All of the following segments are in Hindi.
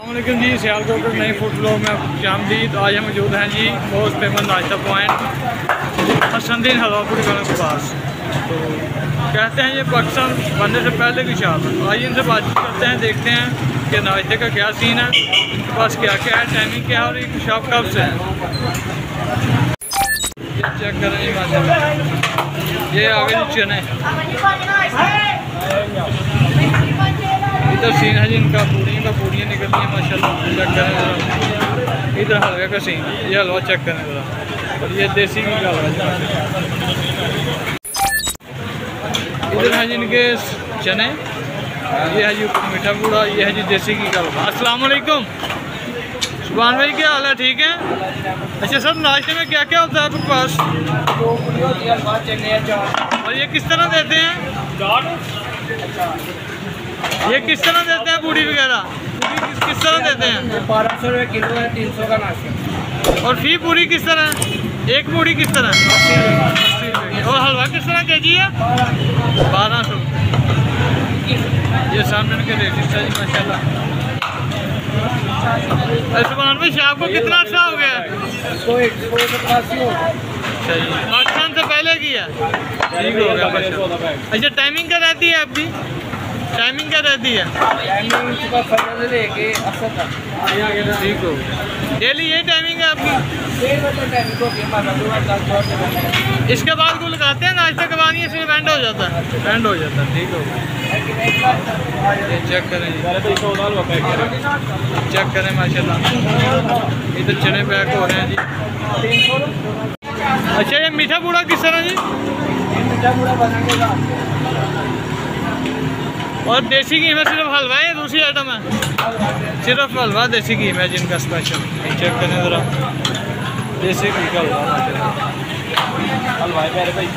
अस्सलामुअलैकुम जी, सियालकोट के नए फूड ब्लॉग में खुशामदीद। आज हम मौजूद हैं जी मोस्ट फेमस नाश्ता पॉइंट हसनुद्दीन हलवापुरी वालों के पास। तो कहते हैं ये पाकिस्तान बनने से पहले की शॉप है। आइए इनसे बातचीत करते हैं, देखते हैं कि नाश्ते का क्या सीन है, इनके पास क्या क्या है, टाइमिंग क्या है और एक शॉप कब से है। ये चेक करें जी माशाल्लाह, ये आगे चने इधर सीन है जी इनका पूड़ियाँ निकलती हैं माशाल्लाह। चेक करें इधर हलवे का सीन, ये हलवा चेक करें ज़रा, और ये देसी घी का हलवा। इधर है जी इनके चने, ये है जी मीठा पूड़ा, ये है जी देसी घी का हलवा। अस्सलाम वालेकुम सुभान भाई, क्या हाल है? ठीक है। अच्छा सर, नाश्ते में क्या क्या होता है आपके पास? और ये किस तरह देते हैं? ये किस तरह देते हैं पूड़ी वगैरह? किस तरह देते हैं? 1200 रुपये किलो है, 300 का नाश्ता। और फी पूरी किस तरह है? एक पूड़ी किस तरह है? और हलवा किस तरह केजी है? 1200। ये सामने के रेट जी माशाल्लाह। सुभान भाई, शाम को कितना अच्छा हो गया? सही, पाकिस्तान से पहले की है, ठीक हो गया। अच्छा, टाइमिंग क्या रहती है आपकी? टाइमिंग क्या रहती है? ठीक हो, डेली यही टाइमिंग है आपकी? इसके बाद को लगाते हैं नाश्ता के बाद, इसमें बैंड हो जाता है? बैंड हो जाता है, ठीक हो। ये चेक करें, चेक करें माशाल्लाह, इधर चने पैक हो रहे हैं जी। अच्छा, ये मीठा पूड़ा किस तरह जी? मीठा पूड़ा बनाएगा और देसी घी में सिर्फ हलवा है, दूसरी आइटम है? सिर्फ हलवा देसी घी में जिनका स्पेशल। चेक करें ज़रा, देसी घी का हलवा।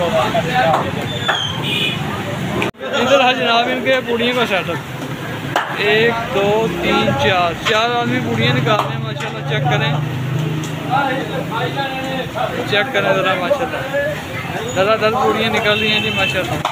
इधर है जनाब इनके पूड़ियों का सेटअप। 1 2 3 4 आदमी पूड़ियाँ निकाल रहे हैं माशाल्लाह। चेक करें, चेक करें ज़रा माशाल्लाह, दर पूड़ियाँ निकल रही हैं जी माशाल्लाह।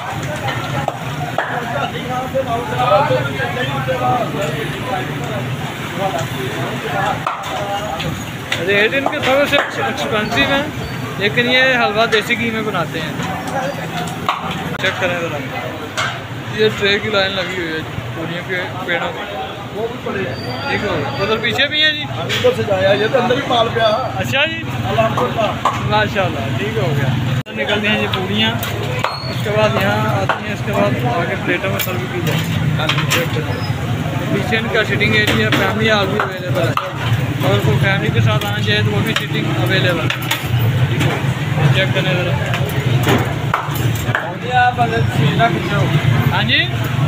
रेट इनके थोड़े से एक्सपेंसिव हैं, लेकिन ये हलवा देसी घी में बनाते हैं। चेक करें ज़रा, ये ट्रे की लाइन लगी हुई है पूड़ियों के पेड़ों में, ठीक हो। उधर पीछे भी है जी, ये तो अंदर ही माल पे। अच्छा जी, माशाल्लाह, ठीक हो गया। निकलती हैं ये पूड़ियाँ, उसके बाद यहाँ आती हैं, इसके बाद आगे प्लेटों में सर्व की जाती है। पीछे इनका सिटिंग एरिया, फैमिली हाल भी अवेलेबल है, और कोई फैमिली के साथ आना चाहिए तो वो भी सिटिंग अवेलेबल है, ठीक है। चेक करने ज़रा। हाँ जी,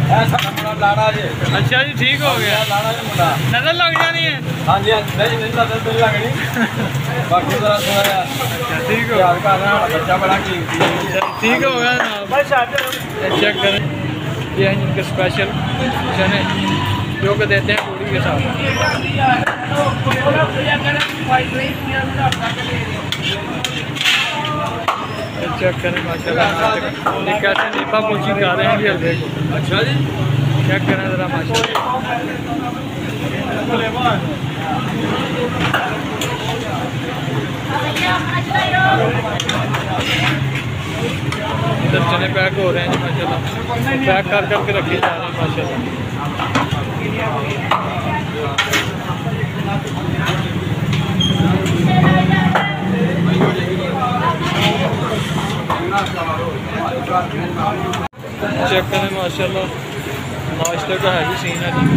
अच्छा जी, ठीक हो गया। नजर लग जानी है? हाँ जी, नहीं लगनी। बाकी जरा ठीक हो, बच्चा बड़ा ठीक हो गया। चेक करें, ये है इनके स्पेशल चने जो कि देते हैं पूड़ी के साथ। चेक करें माशाल्लाह, ये कैसे नीपा पूछी खा रहे हैं जी हलवे को। अच्छा जी, चेक करें ज़रा माशाल्लाह। इधर चने पैक हो रहे हैं जी माशाल्लाह, पैक कर करके रखे जा रहे हैं माशाल्लाह। चेक करें माशाल्लाह, नाश्ते का हैवी सीन है जी।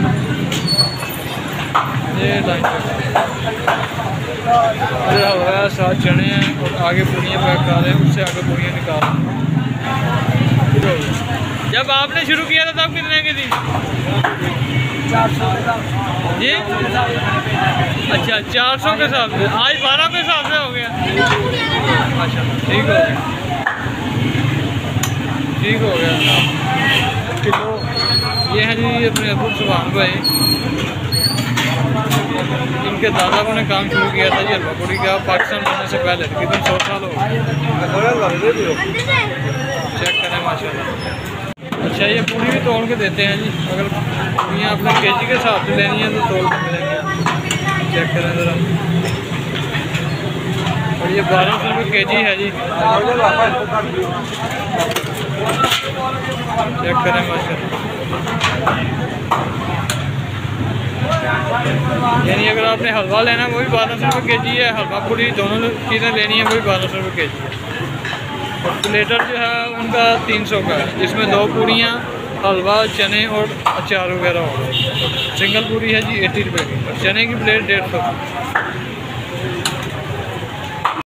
ये लाइन हलवा, साथ चने हैं और आगे पूड़ियाँ पैक कर रहे हैं, उससे आगे पूड़ियाँ निकाल रहे हैं। जब आपने शुरू किया था तब कितने की थी जी? अच्छा, 400 के हिसाब से, आज 12 के हिसाब से हो गया। अच्छा, ठीक हो गया, ठीक हो गया किलो। ये है जी अपने अबू सुभान भाई, इनके दादा को ने काम शुरू किया था जी हलवा पूड़ी का, पाकिस्तान बनने से पहले, तकरीबन 100 साल हो गए। चेक करें माशाल्लाह। अच्छा, ये पूड़ी भी तोड़ के देते हैं जी, अगर पूड़ियाँ अपने केजी के हिसाब से लेनी है तो तोड़ के मिलेंगे। चेक करें ज़रा। और ये 1200 रुपये केजी है जी। चेक करें माशाल्लाह। यानी अगर आपने हलवा लेना है वो भी 1200 रुपये केजी है, हलवा पूरी दोनों चीज़ें लेनी है वो भी 1200 रुपये केजी है। और प्लेटर जो है उनका 300 का है, जिसमें 2 पूरियाँ, हलवा, चने और अचार वगैरह होगा। सिंगल पूरी है जी 80 रुपये की, और चने की प्लेट 150।